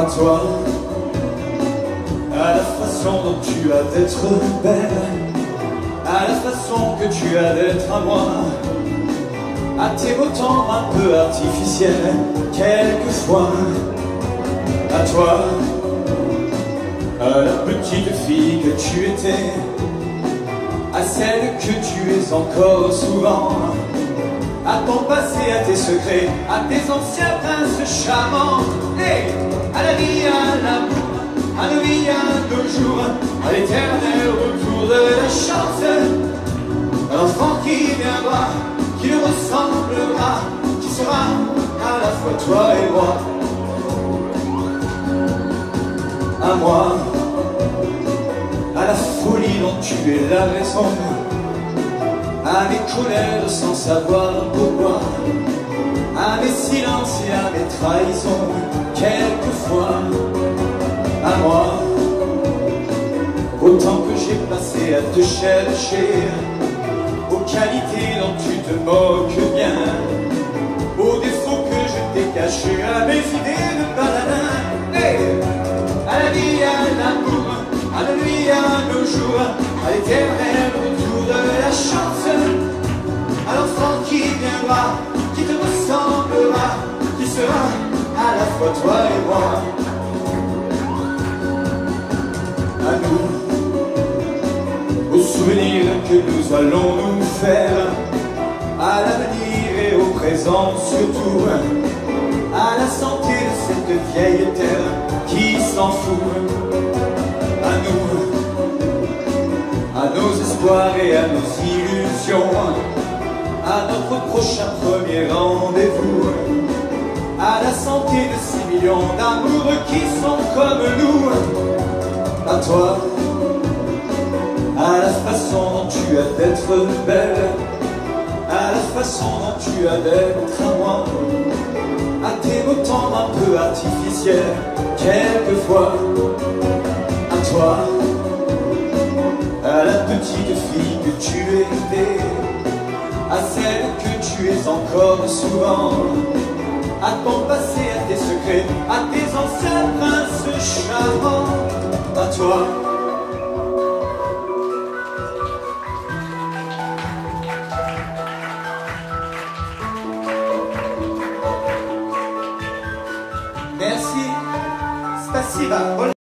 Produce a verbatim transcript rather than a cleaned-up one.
à toi, à la façon dont tu as d'être belle, à la façon que tu as d'être à moi, à tes beaux temps un peu artificiels, quelquefois, à toi, à la petite fille que tu étais, à celle que tu es encore souvent, à ton passé, à tes secrets, à tes anciens princes charmants, et à la vie, à l'amour, à nos vies, à nos jours, à l'éternel retour de la chance, à l'enfant qui viendra, qui nous ressemblera, qui sera à la fois toi et moi. À moi, à la folie dont tu es la raison, à mes colères sans savoir pourquoi, à mes silences et à mes trahisons, quelquefois. À moi, au temps que j'ai passé à te chercher, aux qualités dont tu te moques bien, aux défauts que je t'ai cachés, à mes idées de baladin, hey, à la vie, à l'amour, à la nuit, à nos jours, à l'éternel retour de la chance, à l'enfant qui viendra, qui te ressemblera, qui sera à la fois toi et moi. À nous, aux souvenirs que nous allons nous faire, à l'avenir et au présent surtout, à la santé de cette vieille terre qui s'en fout. À nous, à nos espoirs et à nos illusions, à notre prochain premier rendez-vous, à la santé de ces millions d'amoureux qui sont comme nous. À toi, à la façon dont tu as d'être belle, à la façon dont tu as d'être à moi, à tes beaux temps un peu artificiels, quelquefois. À toi, à la petite fille que tu étais, à celle que tu es encore souvent, à ton passé, à tes secrets, à tes anciens princes charmants. À toi, merci, spasiba.